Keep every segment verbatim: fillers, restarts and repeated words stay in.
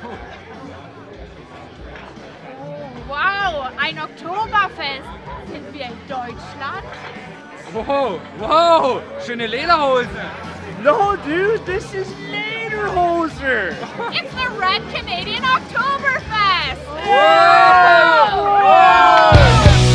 Oh, wow, ein Oktoberfest. Sind wir in Deutschland? Wow, wow, schöne Lederhose. No, dude, this is Läter Höser. It's the Red Canadian Oktoberfest. Whoa! Whoa!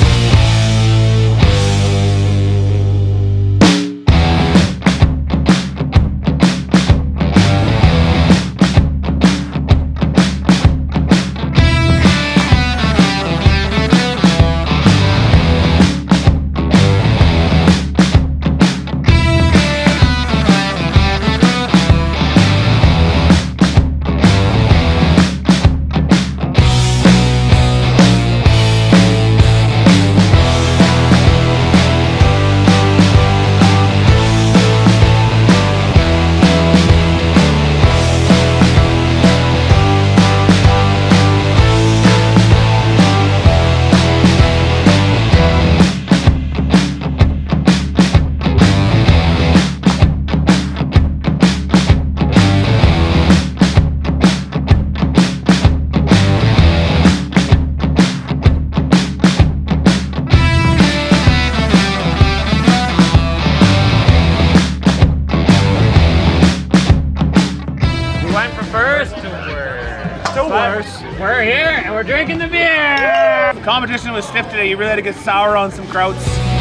We're here and we're drinking the beer! The competition was stiff today. You really had to get sour on some krauts.